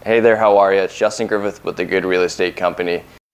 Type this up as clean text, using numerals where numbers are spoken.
Hey there, how are you? It's Justin Griffith with the Good Real Estate Company.